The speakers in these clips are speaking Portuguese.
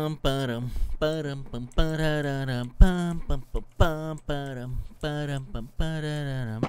pam param param pam pararam pam pam pam pam param param pam pararam.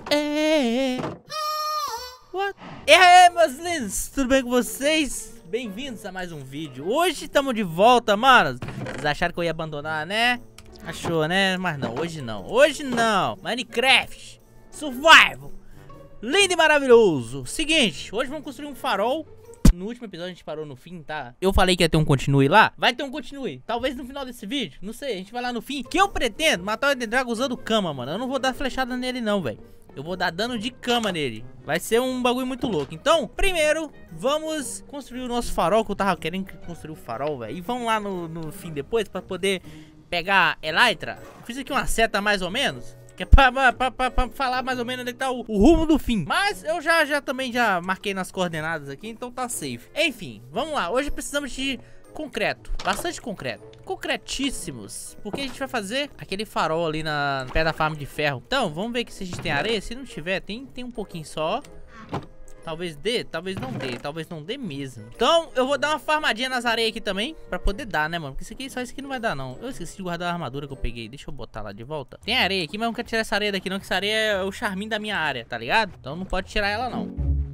What? E aí, meus lindos, tudo bem com vocês? Bem-vindos a mais um vídeo. Hoje estamos de volta, manos. Vocês acharam que eu ia abandonar, né? Achou, né? Mas não, hoje não. Hoje não. Minecraft Survival, lindo e maravilhoso. Seguinte, hoje vamos construir um farol. No último episódio a gente parou no fim, tá? Eu falei que ia ter um continue lá. Vai ter um continue. Talvez no final desse vídeo, não sei, a gente vai lá no fim. Que eu pretendo matar o Ender Dragon usando cama, mano. Eu não vou dar flechada nele não, velho. Eu vou dar dano de cama nele. Vai ser um bagulho muito louco. Então, primeiro, vamos construir o nosso farol. Que eu tava querendo construir o farol, velho. E vamos lá no fim depois pra poder pegar Elytra. Fiz aqui uma seta mais ou menos, que é pra falar mais ou menos onde tá o rumo do fim. Mas eu também já marquei nas coordenadas aqui, então tá safe. Enfim, vamos lá. Hoje precisamos de concreto. Bastante concreto. Concretíssimos. Porque a gente vai fazer aquele farol ali na pé da farm de ferro. Então, vamos ver aqui se a gente tem areia. Se não tiver, tem um pouquinho só. Talvez dê, talvez não dê mesmo. Então, eu vou dar uma farmadinha nas areias aqui também, pra poder dar, né, mano? Porque só isso aqui não vai dar, não. Eu esqueci de guardar a armadura que eu peguei. Deixa eu botar lá de volta. Tem areia aqui, mas eu não quero tirar essa areia daqui, não. Que essa areia é o charminho da minha área, tá ligado? Então não pode tirar ela, não.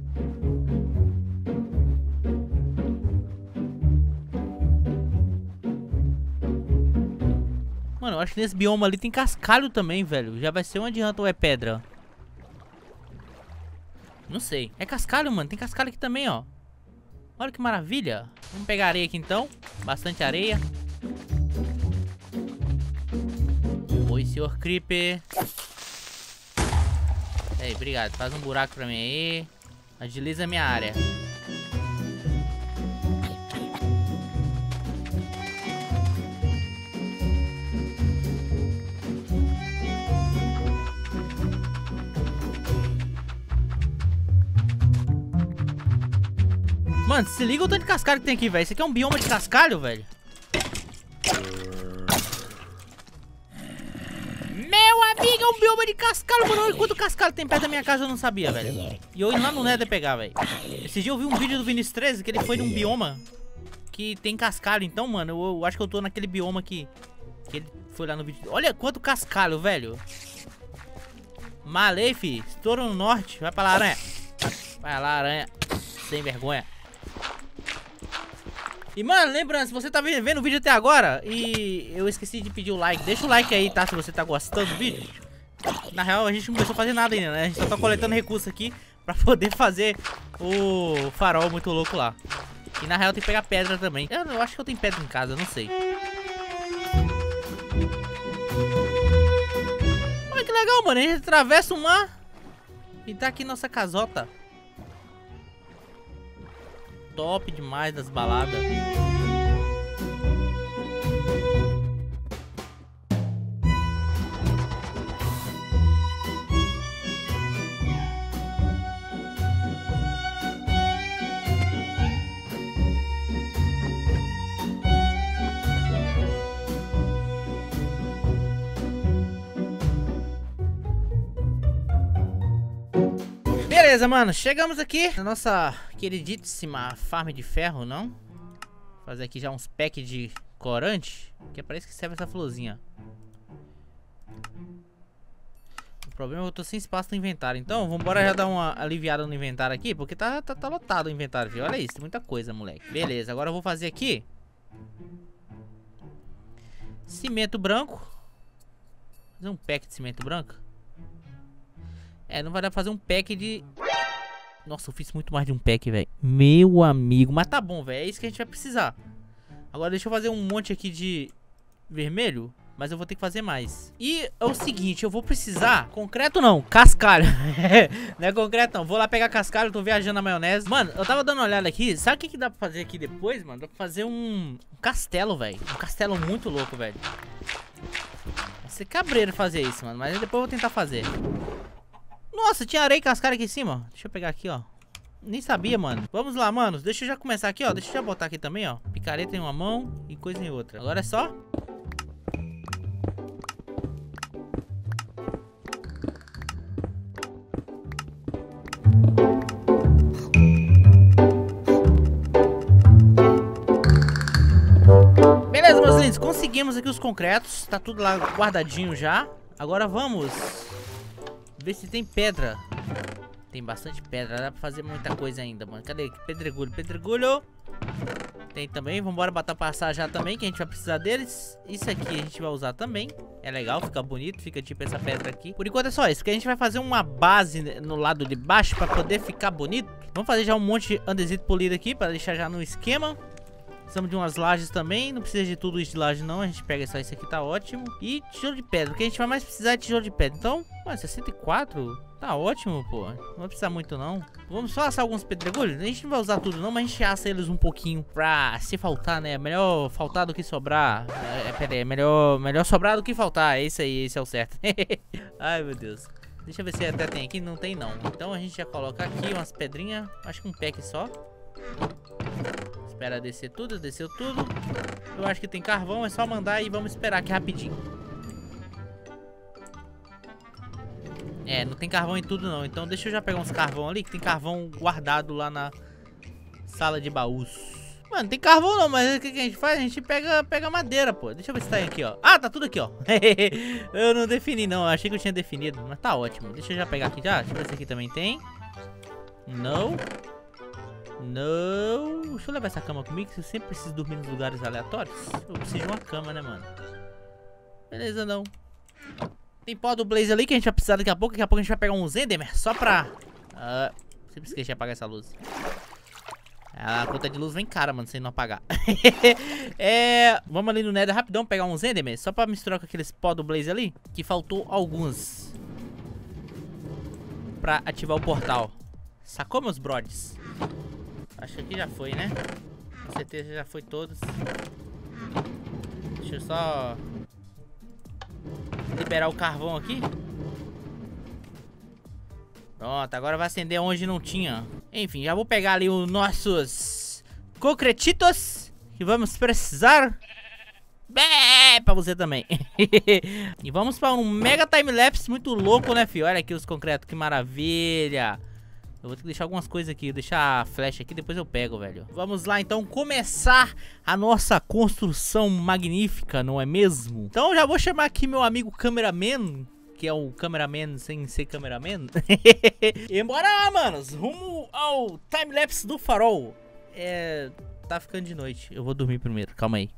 Mano, eu acho que nesse bioma ali tem cascalho também, velho. Já vai ser um adianto ou é pedra? Não sei. É cascalho, mano. Tem cascalho aqui também, ó. Olha que maravilha. Vamos pegar areia aqui, então. Bastante areia. Oi, senhor Creeper. Aí, obrigado. Faz um buraco pra mim aí. Agiliza a minha área. Mano, se liga o tanto de cascalho que tem aqui, velho. Isso aqui é um bioma de cascalho, velho. Meu amigo, é um bioma de cascalho, mano. Olha quanto cascalho tem perto da minha casa, eu não sabia, velho. E eu indo lá no Nether pegar, velho. Esse dia eu vi um vídeo do Vinícius 13 que ele foi num bioma que tem cascalho. Então, mano, eu acho que eu tô naquele bioma que ele foi lá no vídeo. Olha quanto cascalho, velho. Malei, fi. Estouro no norte. Vai pra lá, aranha. Vai lá, aranha. Sem vergonha. E, mano, lembrando, se você tá vendo o vídeo até agora e eu esqueci de pedir o like, deixa o like aí, tá? Se você tá gostando do vídeo. Na real, a gente não começou a fazer nada ainda, né? A gente só tá coletando recursos aqui pra poder fazer o farol muito louco lá. E, na real, tem que pegar pedra também. Eu acho que eu tenho pedra em casa, eu não sei. Olha que legal, mano. A gente atravessa o mar e tá aqui nossa casota. Top demais das baladas. Beleza, mano, chegamos aqui na nossa queridíssima farm de ferro, não? Vou fazer aqui já uns packs de corante, que é pra isso que serve essa florzinha. O problema é que eu tô sem espaço no inventário, então vambora já dar uma aliviada no inventário aqui, porque tá lotado o inventário, viu? Olha isso, tem muita coisa, moleque. Beleza, agora eu vou fazer aqui cimento branco. Fazer um pack de cimento branco. É, não vai dar pra fazer um pack de... Nossa, eu fiz muito mais de um pack, velho. Meu amigo. Mas tá bom, velho. É isso que a gente vai precisar. Agora deixa eu fazer um monte aqui de vermelho. Mas eu vou ter que fazer mais. E é o seguinte, eu vou precisar... Concreto não, cascalho. Não é concreto não. Vou lá pegar cascalho, tô viajando na maionese. Mano, eu tava dando uma olhada aqui. Sabe o que dá pra fazer aqui depois, mano? Dá pra fazer um castelo, velho. Um castelo muito louco, velho. Vai ser cabreiro fazer isso, mano. Mas depois eu vou tentar fazer. Nossa, tinha areia e cascalho aqui em cima. Deixa eu pegar aqui, ó. Nem sabia, mano. Vamos lá, manos. Deixa eu já começar aqui, ó. Deixa eu já botar aqui também, ó. Picareta em uma mão e coisa em outra. Agora é só... Beleza, meus lindos, conseguimos aqui os concretos. Tá tudo lá guardadinho já. Agora vamos ver se tem pedra. Tem bastante pedra, dá pra fazer muita coisa ainda, mano. Cadê? Pedregulho, pedregulho. Tem também, vambora botar passar já também, que a gente vai precisar deles. Isso aqui a gente vai usar também. É legal, fica bonito, fica tipo essa pedra aqui. Por enquanto é só isso, que a gente vai fazer uma base no lado de baixo pra poder ficar bonito. Vamos fazer já um monte de andesito polido aqui, pra deixar já no esquema. Precisamos de umas lajes também, não precisa de tudo isso de laje não, a gente pega só isso aqui, tá ótimo. E tijolo de pedra, o que a gente vai mais precisar é tijolo de pedra. Então, mano, 64, tá ótimo, pô. Não vai precisar muito não. Vamos só assar alguns pedregulhos, a gente não vai usar tudo não, mas a gente assa eles um pouquinho pra se faltar, né. Melhor faltar do que sobrar. Pera aí, melhor sobrar do que faltar, é isso aí, esse é o certo. Ai, meu Deus. Deixa eu ver se até tem aqui, não tem não. Então a gente já coloca aqui umas pedrinhas, acho que um pack só. Espera descer tudo, desceu tudo. Eu acho que tem carvão, é só mandar e vamos esperar aqui rapidinho. É, não tem carvão em tudo não. Então deixa eu já pegar uns carvão ali, que tem carvão guardado lá na sala de baús. Mano, tem carvão não, mas o que a gente faz? A gente pega madeira, pô. Deixa eu ver se tá aqui, ó. Ah, tá tudo aqui, ó. Eu não defini não, eu achei que eu tinha definido, mas tá ótimo. Deixa eu já pegar aqui já. Deixa eu ver se aqui também tem. Não. Não. Deixa eu levar essa cama comigo, que eu sempre preciso dormir nos lugares aleatórios. Eu preciso de uma cama, né, mano? Beleza, não. Tem pó do Blaze ali que a gente vai precisar daqui a pouco. Daqui a pouco a gente vai pegar uns Enderman só pra... sempre esqueci de apagar essa luz. A conta de luz vem cara, mano, sem não apagar. Vamos ali no Nether rapidão pegar uns Enderman só pra misturar com aqueles pó do Blaze ali, que faltou alguns pra ativar o portal. Sacou, meus brodes? Acho que aqui já foi, né? Com certeza já foi todos. Deixa eu só liberar o carvão aqui. Pronto, agora vai acender onde não tinha. Enfim, já vou pegar ali os nossos concretitos que vamos precisar. Pra você também. E vamos para um mega time-lapse muito louco, né, filho? Olha aqui os concretos, que maravilha. Eu vou ter que deixar algumas coisas aqui, deixar a flecha aqui, depois eu pego, velho. Vamos lá, então, começar a nossa construção magnífica, não é mesmo? Então, já vou chamar aqui meu amigo cameraman, que é o cameraman sem ser cameraman. E bora lá, manos, rumo ao time-lapse do farol. Tá ficando de noite, eu vou dormir primeiro, calma aí.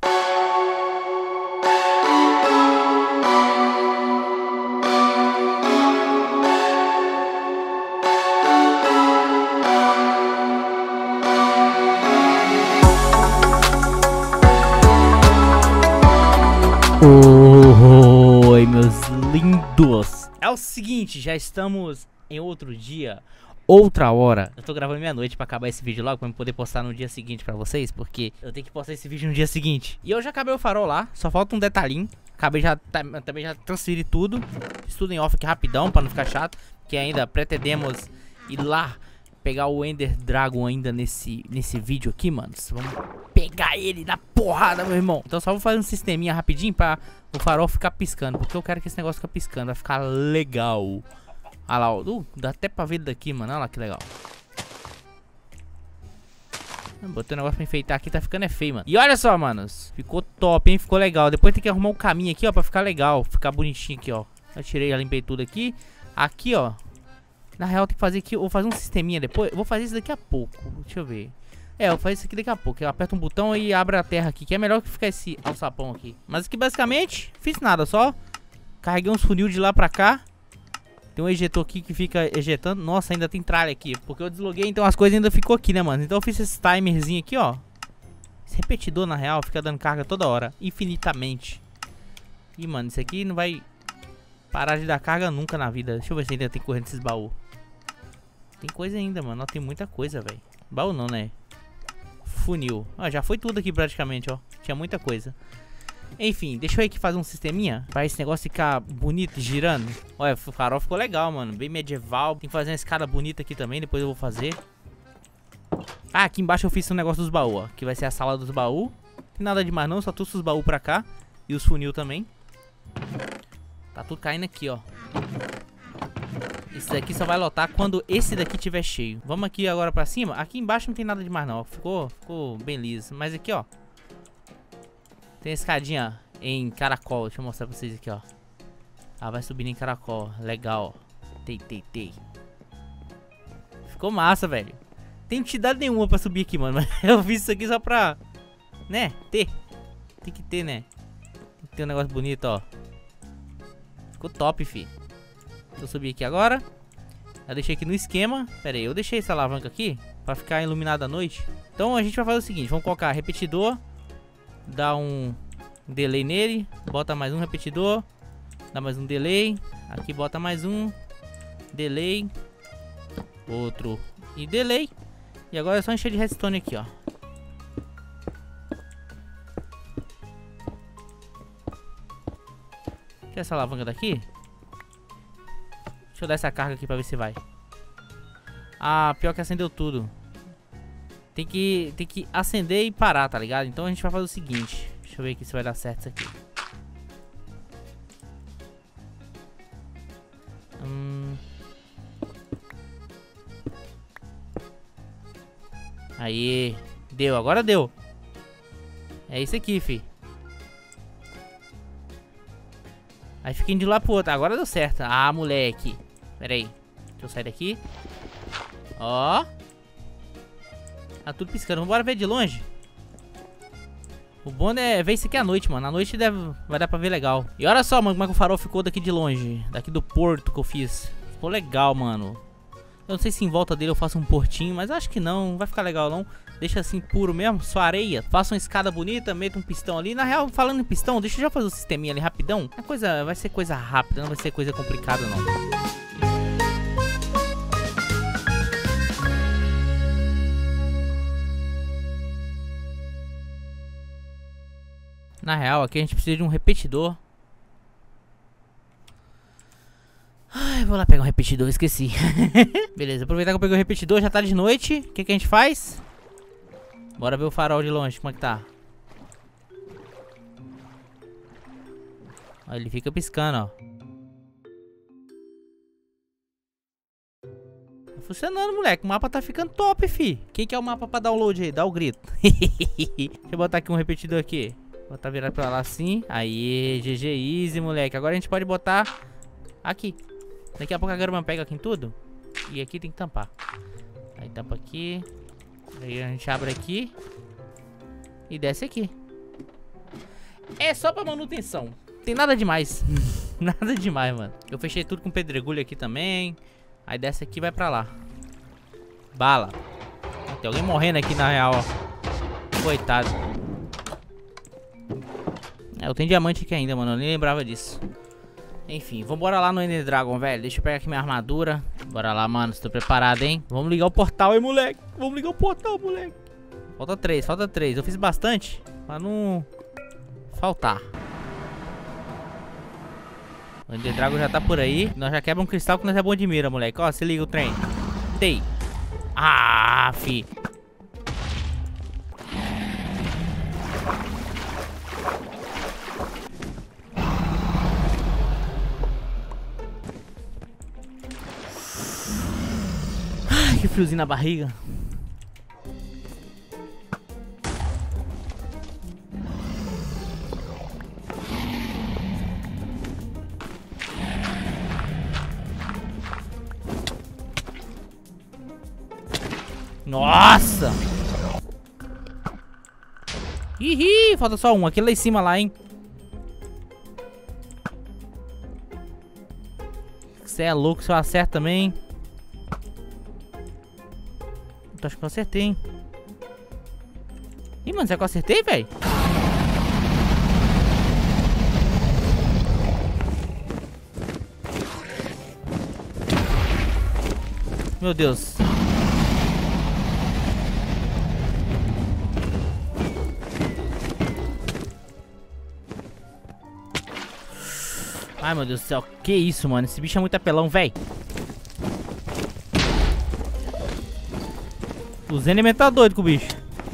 Oi, meus lindos. É o seguinte, já estamos em outro dia, outra hora. Eu tô gravando meia-noite pra acabar esse vídeo logo, pra eu poder postar no dia seguinte pra vocês, porque eu tenho que postar esse vídeo no dia seguinte. E eu já acabei o farol lá, só falta um detalhinho. Acabei também já transferi tudo. Fiz tudo em off aqui rapidão, pra não ficar chato, que ainda pretendemos ir lá pegar o Ender Dragon ainda nesse vídeo aqui, mano. Vamos pegar ele na porrada, meu irmão. Então só vou fazer um sisteminha rapidinho pra o farol ficar piscando, porque eu quero que esse negócio fique piscando, vai ficar legal. Olha lá, ó. Dá até pra ver daqui, mano. Olha lá que legal. Botei um negócio pra enfeitar aqui, tá ficando feio, mano. E olha só, manos, ficou top, hein? Ficou legal. Depois tem que arrumar um caminho aqui, ó, pra ficar legal, ficar bonitinho aqui, ó. Eu tirei, já limpei tudo aqui. Aqui, ó. Na real tem que fazer aqui, eu vou fazer um sisteminha depois. Eu vou fazer isso daqui a pouco, deixa eu ver. Eu vou fazer isso aqui daqui a pouco. Eu aperto um botão e abre a terra aqui, que é melhor que ficar esse alçapão aqui. Mas aqui basicamente, fiz nada, só carreguei uns funil de lá pra cá. Tem um ejetor aqui que fica ejetando. Nossa, ainda tem tralha aqui, porque eu desloguei, então as coisas ainda ficou aqui, né, mano. Então eu fiz esse timerzinho aqui, ó. Esse repetidor, na real, fica dando carga toda hora, infinitamente. Ih, mano, isso aqui não vai parar de dar carga nunca na vida. Deixa eu ver se ainda tem corrente nesses baús. Tem coisa ainda, mano. Ó, tem muita coisa, velho. Baú não, né? Funil. Ó, já foi tudo aqui praticamente, ó. Tinha muita coisa. Enfim, deixa eu aqui fazer um sisteminha pra esse negócio ficar bonito, girando. Olha, o farol ficou legal, mano. Bem medieval. Tem que fazer uma escada bonita aqui também, depois eu vou fazer. Ah, aqui embaixo eu fiz um negócio dos baús, ó. Que vai ser a sala dos baús. Não tem nada demais não, só trouxe os baús pra cá. E os funil também. Tá tudo caindo aqui, ó. Esse daqui só vai lotar quando esse daqui tiver cheio. Vamos aqui agora pra cima. Aqui embaixo não tem nada demais não. Ficou bem liso. Mas aqui, ó, Tem escadinha em caracol. Deixa eu mostrar pra vocês aqui, ó. Ah, vai subindo em caracol. Legal. Tei. Ficou massa, velho. Tem utilidade nenhuma pra subir aqui, mano. Mas eu fiz isso aqui só pra... né? Tem que ter, né? Tem que ter um negócio bonito, ó. Ficou top, fi. Deixa eu subir aqui agora. Eu deixei aqui no esquema. Pera aí, eu deixei essa alavanca aqui pra ficar iluminada à noite. Então a gente vai fazer o seguinte. Vamos colocar repetidor. Dá um delay nele. Bota mais um repetidor. Dá mais um delay. Aqui bota mais um delay. Outro e delay. E agora é só encher de redstone aqui, ó. Quer essa alavanca daqui? Deixa eu dar essa carga aqui pra ver se vai. Ah, pior que acendeu tudo. Tem que acender e parar, tá ligado? Então a gente vai fazer o seguinte. Deixa eu ver aqui se vai dar certo isso aqui. Aí, deu, agora deu. É isso aqui, fi. Aí fica indo de lá pro outro. Agora deu certo. Ah, moleque. Pera aí. Deixa eu sair daqui. Ó. Tá tudo piscando. Vambora ver de longe. O bom é ver isso aqui à noite, mano. À noite vai dar pra ver legal. E olha só, mano, como é que o farol ficou daqui de longe. Daqui do porto que eu fiz. Ficou legal, mano. Eu não sei se em volta dele eu faço um portinho, mas acho que não vai ficar legal não. Deixa assim puro mesmo, só areia. Faça uma escada bonita, meta um pistão ali. Na real, falando em pistão, deixa eu já fazer o sisteminha ali rapidão. A coisa vai ser coisa rápida, não vai ser coisa complicada não. Na real, aqui a gente precisa de um repetidor. Ai, vou lá pegar um repetidor, esqueci. Beleza, aproveitar que eu peguei o repetidor, já tá de noite. O que a gente faz? Bora ver o farol de longe, como é que tá. Ó, ele fica piscando, ó. Tá funcionando, moleque. O mapa tá ficando top, fi. Quem que é o mapa pra download aí? Dá o grito. Deixa eu botar aqui um repetidor aqui. Botar virado pra lá assim. Aí, GG easy, moleque. Agora a gente pode botar aqui. Daqui a pouco a garuma pega aqui em tudo. E aqui tem que tampar. Aí tampa aqui. Aí a gente abre aqui. E desce aqui. É só pra manutenção. Tem nada demais. Nada demais, mano. Eu fechei tudo com pedregulho aqui também. Aí desce aqui e vai pra lá. Bala. Tem alguém morrendo aqui na real, ó. Coitado. Eu tenho diamante aqui ainda, mano. Eu nem lembrava disso. Enfim, vambora lá no Ender Dragon, velho. Deixa eu pegar aqui minha armadura. Bora lá, mano. Estou preparado, hein? Vamos ligar o portal, hein, moleque. Vamos ligar o portal, moleque. Falta 3, falta 3. Eu fiz bastante pra não faltar. O Ender Dragon já tá por aí. Nós já quebra um cristal que nós é bom de mira, moleque. Ó, se liga o trem. Tei. Ah, fi. Que friozinho na barriga. Nossa! Ih, falta só um. Aquele lá em cima lá, hein? Você é louco, se eu acerto também. Acho que eu acertei, hein? Ih, mano, será que eu acertei, velho? Meu Deus. Ai, meu Deus do céu. Que isso, mano? Esse bicho é muito apelão, velho. O Zeneman tá doido com o bicho.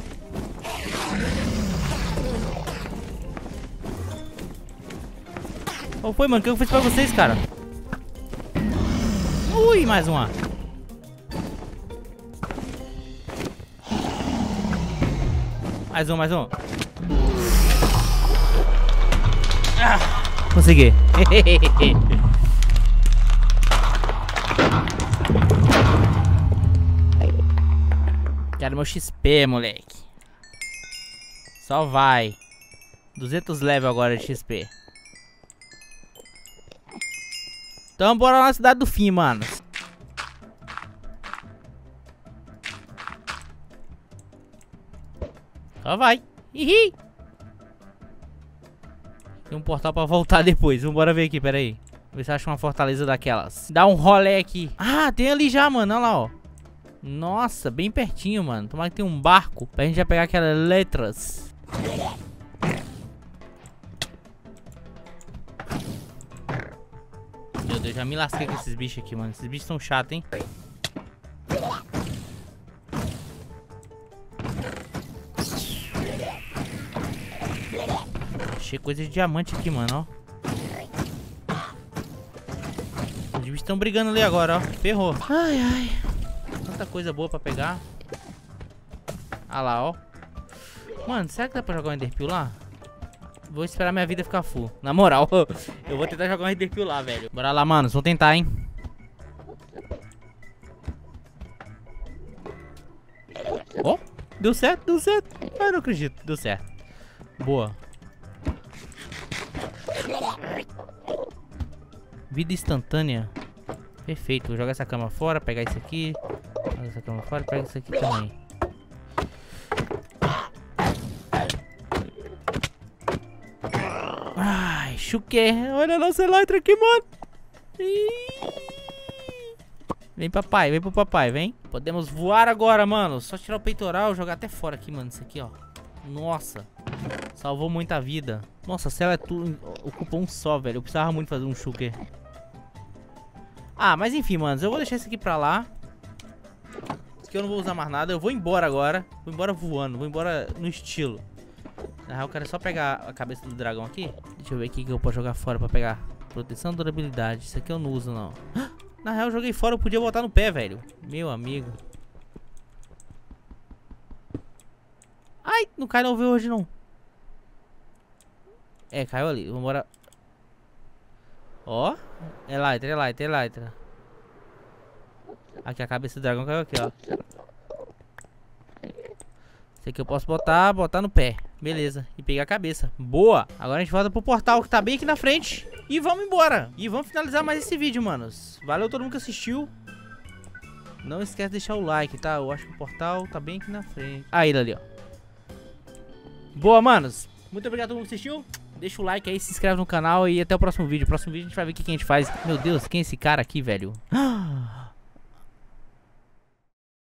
Qual foi, mano? O que eu fiz pra vocês, cara? Ui, mais uma. Mais um, mais um. Consegui. Quero meu XP, moleque. Só vai. 200 level agora de XP. Então bora lá na cidade do fim, mano. Só vai. Ih! Tem um portal pra voltar depois. Vambora ver aqui, pera aí. Ver se acha uma fortaleza daquelas. Dá um rolê aqui. Ah, tem ali já, mano. Olha lá, ó. Nossa, bem pertinho, mano. Tomara que tem um barco pra gente já pegar aquelas letras. Meu Deus, já me lasquei com esses bichos aqui, mano. Esses bichos são chatos, hein? Achei coisa de diamante aqui, mano, ó. Os bichos estão brigando ali agora, ó. Ferrou. Ai, ai. Tanta coisa boa pra pegar. Ah lá, ó. Mano, será que dá pra jogar um Enderpeel lá? Vou esperar minha vida ficar full. Na moral, eu vou tentar jogar um Enderpeel lá, velho. Bora lá, mano. Vou tentar, hein. Ó, deu certo, deu certo. Ai, não acredito. Deu certo. Boa. Vida instantânea. Perfeito, vou jogar essa cama fora, pegar isso aqui. Joga essa cama fora e pega isso aqui também. Ai, chuque. Olha a nossa elytra aqui, mano. Vem papai, vem pro papai, vem. Podemos voar agora, mano. Só tirar o peitoral, jogar até fora aqui, mano. Isso aqui, ó. Nossa. Salvou muita vida. Nossa, a cela é tudo. Ocupa um só, velho. Eu precisava muito fazer um shulker. Ah, mas enfim, mano. Eu vou deixar isso aqui pra lá. Isso aqui eu não vou usar mais nada. Eu vou embora agora. Vou embora voando. Vou embora no estilo. Na real, eu quero só pegar a cabeça do dragão aqui. Deixa eu ver aqui que eu posso jogar fora pra pegar. Proteção e durabilidade. Isso aqui eu não uso, não. Na real, eu joguei fora. Eu podia botar no pé, velho. Meu amigo. Ai, não cai no hoje, não. É, caiu ali. Vambora. Ó. Elytra, elytra, elytra. Aqui, a cabeça do dragão caiu aqui, ó. Esse aqui eu posso botar no pé. Beleza. E pegar a cabeça. Boa. Agora a gente volta pro portal que tá bem aqui na frente. E vamos embora. E vamos finalizar mais esse vídeo, manos. Valeu todo mundo que assistiu. Não esquece de deixar o like, tá? Eu acho que o portal tá bem aqui na frente. Ah, ele ali, ó. Boa, manos. Muito obrigado a todo mundo que assistiu. Deixa o like aí, se inscreve no canal e até o próximo vídeo. Próximo vídeo a gente vai ver o que a gente faz. Meu Deus, quem é esse cara aqui, velho?